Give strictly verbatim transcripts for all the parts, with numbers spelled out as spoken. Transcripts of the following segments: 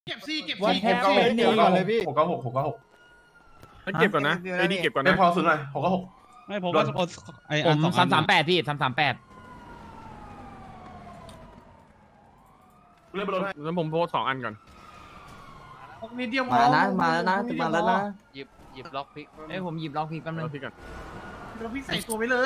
เก็บซี่เก็บวันซี่แพ้เก็บเฟนนี่ก่อนเลยพี่หกเก้าหกหกเก้าหกเก็บก่อนนะไอ้นี่เก็บก่อนไม่นะพอสุดหน่อยหกเก้าหกไม่ผมว่าไอ้ผมสามสามแปดพี่สามสามแปดเล่นบอลให้แล้วผมโพสสองอันก่อนนิดเดียวมานะมาแล้วนะมาแล้วนะหยิบหยิบล็อกพิกเอ้ยผมหยิบล็อกพิกแป๊บนึงเอาพี่ก่อนเราพี่ใส่ตัวไปเลย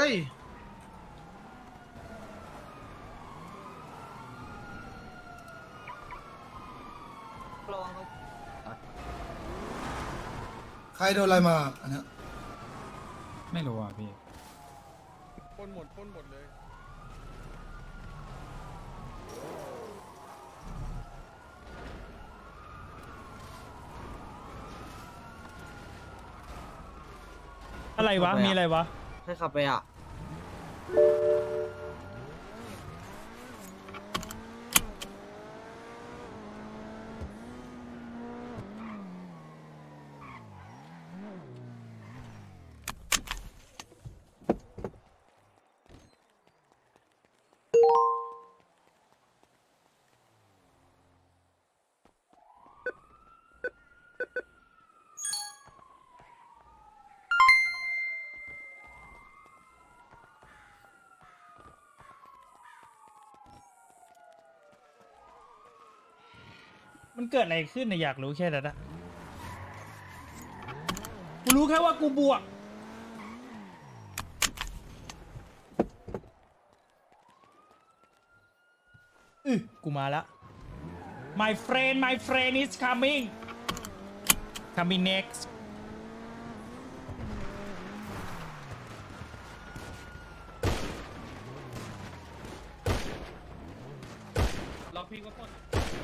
ใครโดนอะไรมาอันเนี้ยไม่รู้อ่ะพี่พ่นหมดพ่นหมดเลยอะไรวะมีอะไรวะให้ขับไปอ่ะมันเกิดอะไรขึ้นนะอยากรู้แค่นั้นนะกูรู้แค่ว่ากูบวกอือกูมาละ my friend my friend is coming coming next ล็อกพี่ก็พ่น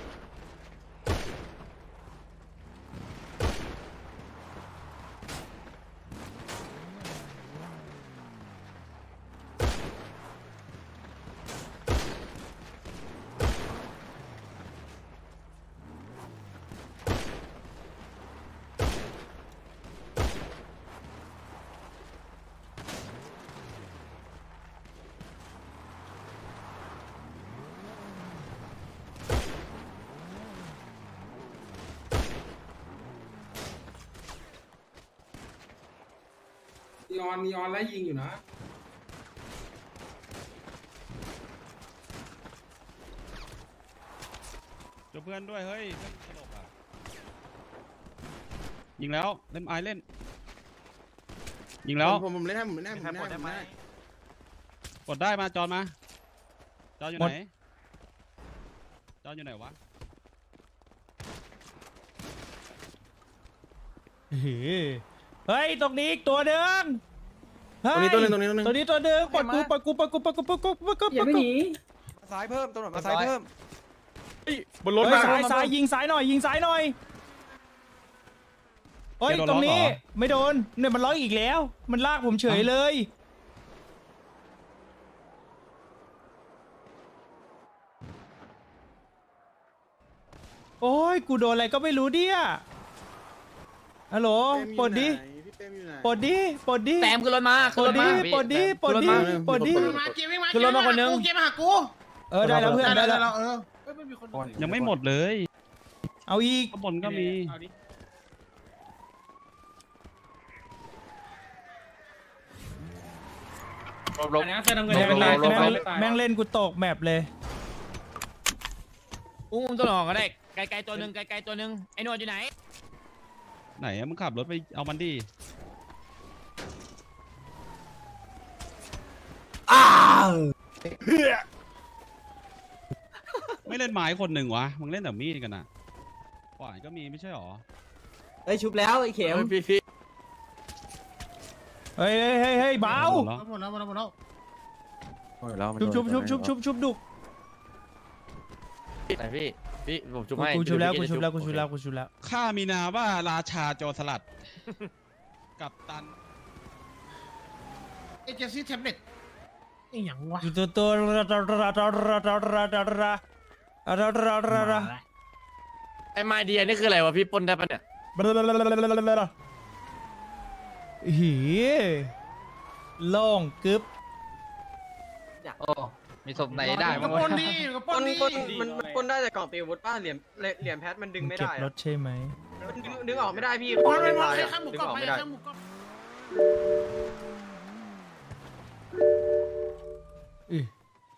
นีออนนีออนไล่ยิงอยู่นะเจอเพื่อนด้วยเฮ้ยเพื่อนตลกอ่ะยิงแล้วเล่นไอเล่นยิงแล้วผมผมเล่นได้ผมเล่นได้ผมเล่นได้ผมเล่นได้กดได้มาจอนมาจอนอยู่ไหนจอนอยู่ไหนวะเฮ้ยตรงนี้อีกตัวหนึ่งตรงนี้ตัวนึงตรงนี้ตัวนึงตัวนี้ตัวหนึ่งปล่อยกูปล่อยกูปล่อยกูปล่อยกูปล่อยกูปล่อยกูอย่าไม่หนีซ้ายเพิ่มตำรวจมาซ้ายเพิ่มเฮ้ยบนรถเฮ้ยมาซ้ายซ้ายยิงซ้ายหน่อยยิงซ้ายหน่อยเฮ้ยตรงนี้ไม่โดนเนี่ยมันล็อกอีกแล้วมันลากผมเฉยเลยโอ้ยกูโดนอะไรก็ไม่รู้ดิอ่ะฮัลโหลปลดดิปลดดิปลดดิแต้มขึ้นรถมาปลดดิปลดดิปลดดิปลดดิมาเก็บวิ่งมาคือรถมาคนนึงเก็บมาหากูเออได้แล้วเพื่อนได้แล้วเออไม่มีคนยังไม่หมดเลยเอาอีกข้างบนก็มีลบแม่งเล่นกูตกแมปเลยอุ้มตัวหนองก็ได้ไกลๆตัวหนึ่งไกลๆตัวหนึ่งไอ้นวดอยู่ไหนไหนอะมึงขับรถไปเอามันดิไม่เล่นไม้คนหนึ่งวะมึงเล่นแต่มีดกันนะขวานก็มีไม่ใช่หรอเอ้ยชุบแล้วไอ้เข็มพี่พี่เฮ้ยเฮ้ยเฮ้ยเฮ้ยเบาหมดแล้วหมดแล้วหมดแล้วหมดแล้วชุบชุบชุบชุบชุบชุบดุกไหนพี่พี่ผมชุบกูให้กูชุบแล้วกูชุบแล้วกูชุบแล้วกูชุบแล้วข้ามีนามว่าราชาโจรสลัด กับตันเอเจนซี่แท็บเล็ตไอ้หยังวะตัวตัวระระระระระระระระระระระระระไอ้ไมเดียนี่คืออะไรวะพี่ปนได้ปะเนี่ยเฮียโล่งกึบโอ้ไม่มีศพไหนได้กระบ้างปวะนนี่กระปปนนนี่ปนมันมันปนได้แต่กล่องตีอาวุธป้าเหรียญเหรียญแพทมันดึงมึงไม่เก็บได้รถใช่ไหมมันดึงดึงออกไม่ได้พี่มอนไปมอนไให้ข้างหมูดึงกรอบออกไปไม่ได้ข้างหมูกรอบอือ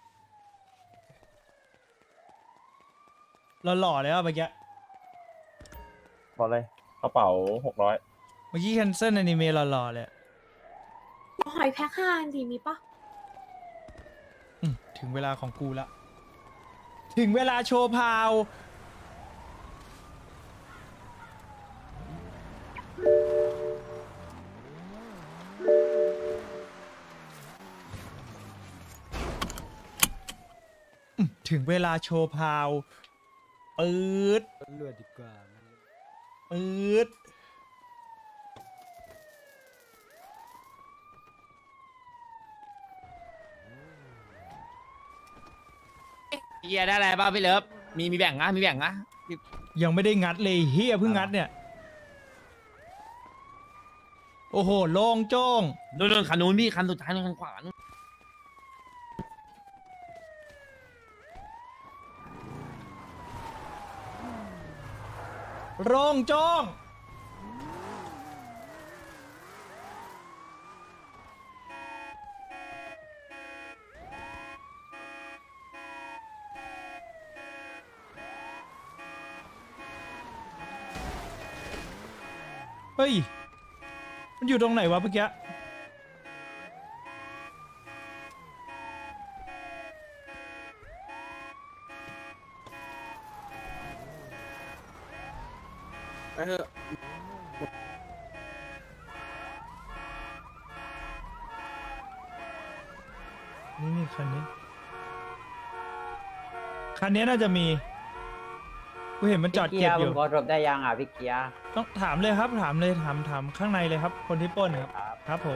หล่อๆเลยอ่ะเมื่อกี้พอเลยกระเป๋าหกร้อยเมื่อกี้แคนเซิลอนิเมะหล่อๆเลยอะหอยแพ็คห้าอันดีมีปะอืมถึงเวลาของกูละ ถึงเวลาโชว์พาว อืมถึงเวลาโชว์พาวปืดเลือดดีกว่าปืดเฮียได้อะไรบ้างพี่เลิฟมีมีแบ่งนะมีแบ่งนะยังไม่ได้งัดเลยเฮียเพิ่งงัดเนี่ย โอ้โหโล่งโจ้งโดนโดนคันนู้นพี่คันสุดท้ายคันขวานู้นโล่งโจ้งเฮ้ย มันอยู่ตรงไหนวะเมื่อกี้ไปเถอะนี่นี่คันนี้ คันนี้น่าจะมี กูเห็นมันจอดเก็บอยู่ขอรบได้ยังอ่ะพี่เกียร์ต้องถามเลยครับ ถามเลยถามถามข้างในเลยครับ คนที่ปล้นครับ ครับผม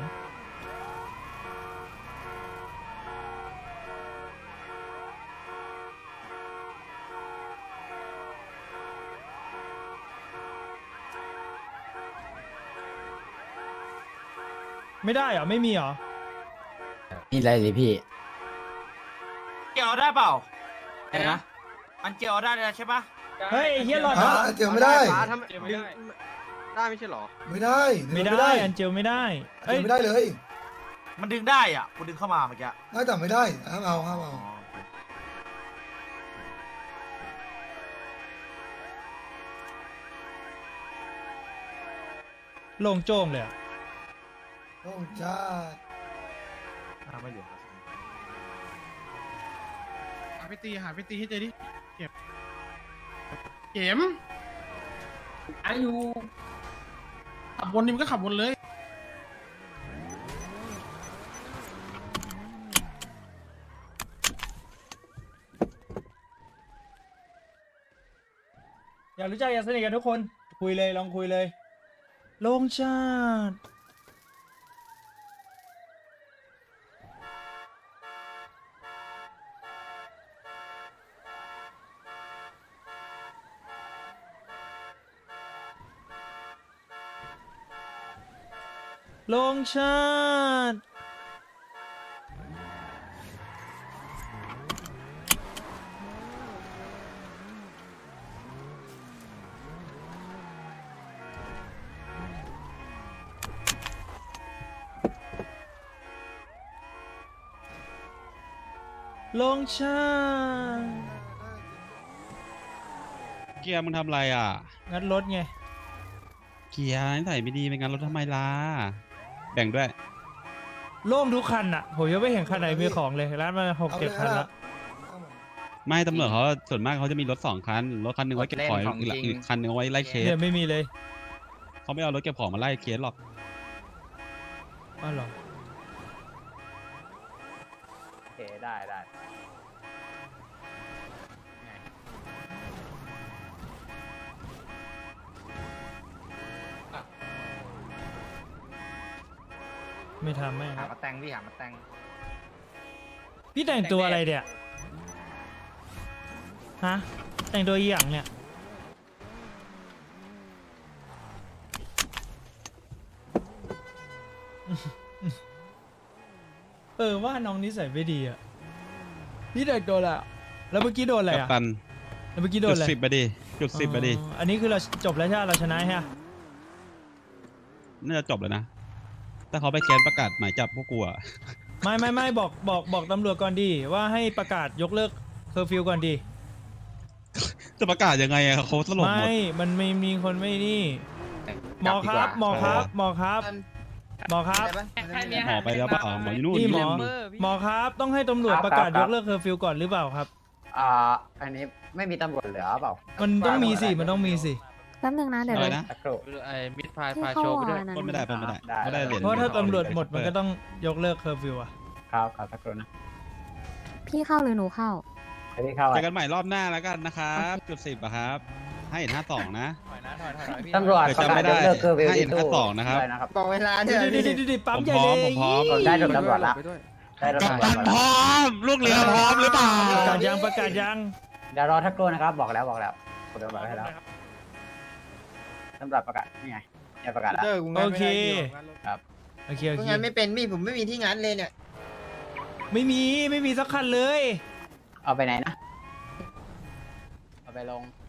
ไม่ได้เหรอ ไม่มีเหรอนี่อะไรสิพี่เกี่ยวได้เปล่าอะไรนะมันเกี่ยวได้เลยใช่ปะเฮ้ยไอ้เฮียหลอดฮะเจอไม่ได้ฟ้าทำดึงได้ไม่ใช่หรอไม่ได้ไม่ไม่ได้ได้อันเจลไม่ได้เจเอ้ยอไม่ได้เลยมันดึงได้อ่ะกูดึงเข้ามาเมื่อกี้ได้แต่ไม่ได้ห้ามเอาห้ามเอาโล่งโจ้งเลยอะโอ้จ้าไม่เหลือหาไปตีหาไปตีให้เจอดิเก็บเข็มอายุขับวนนี่มันก็ขับวนเลยอยากรู้จักอยากสนิทกันทุกคน คุยเลยลองคุยเลย โล่งชาติโล่งชาติโล่งชาติเกียร์มึงทำอะไรอ่ะงัดรถไงเกียร์นิสัยไม่ดีเป็นงานรถทำไมล่ะ แบ่งด้วยโล่งทุกคันอ่ะ ผมยังไม่เห็นคันไหนมีของเลยร้านมาหกเจ็ดคันละไม่ตำรวจเขาส่วนมากเขาจะมีรถสองคัน รถคันหนึ่งไว้เก็บของอีกอีกคันหนึ่งเอาไว้ไล่เคสเนี่ยไม่มีเลยเขาไม่เอารถเก็บของมาไล่เคสหรอกอ้าวเหรอโอเคได้ได้ไม่ทำไม่หามาแต่งพี่หามาแต่งพี่แต่งตัวอะไรเนี่ย ฮะ แต่งตัวอีหยังเนี่ย เออว่าน้องนิสัยไม่ดีอะพี่เด็กโดนอะไรอะแล้วเมื่อกี้โดนอะไรกัปอ่ะตันแล้วเมื่อกี้โดจุนดอะไรสิบไปดิจุดสิบไปดิอ๋ออันนี้คือเราจบแล้วใช่ไหมเราชนะใช่ไหมน่าจะจบแล้วนะถ้าเขาไปแคนประกาศหมายจับพวกกูอะไม่ไม่ไม่บอกบอกบอกตำรวจก่อนดีว่าให้ประกาศยกเลิกเคอร์ฟิวก่อนดีจะประกาศยังไงอะเขาสลบหมดไม่มันไม่มีคนไม่นี่หมอครับหมอครับหมอครับหมอครับหมอไปแล้วเปล่าหมออยู่นู่นนี่หมอนู่นหมอครับต้องให้ตำรวจประกาศยกเลิกเคอร์ฟิวก่อนหรือเปล่าครับอ่าอันนี้ไม่มีตำรวจเหลือเปล่ามันต้องมีสิมันต้องมีสิแป๊บนึงนะเดี๋ยวอะไรนะสักครู่ไอ้มิดพายที่พาเข้าโชว์ไปวด้วยอนั้นปล้นไม่ได้ปล้นไม่ได้ได้ไม่ได้เหรียญเพราะถ้าตำรวจหมดมันก็ต้องยกเลิกเคอร์ฟิวอะครับครับสักครู่นะพี่เข้าหรือหนูเข้าให้พี่เข้าเจอกันใหม่รอบหน้าแล้วกันนะครับจุดสิบอะครับ ให้เห็นห้าสองนะตำรวจเดี๋ยวประจำไม่กาศได้ยกเลิกเคอร์ฟิวให้ที่เห็นตู้ห้าสองนะครับด้วยนะครับบอกเวลาดิเนี่ยดิดิดิผปั๊มมใหญ่พร้อมเลผมยพร้อมได้รถตำรวจละได้รถตำรวจละพร้อมลูกเรือพร้อมหรือเปล่าประกาศยังประกาศยังเดี๋ยวรอทักครู่นะครับบอกแล้วบอกแล้วผมบอกให้แล้วตำรวจประกาศนี่ไงเนี่ยประกาศแล้วโอเคครับโอเคโอเคงานไม่เป็นมี่ผมไม่มีที่งานเลยเนี่ยไม่มีไม่มีสักคันเลยเอาไปไหนนะเอาไปลง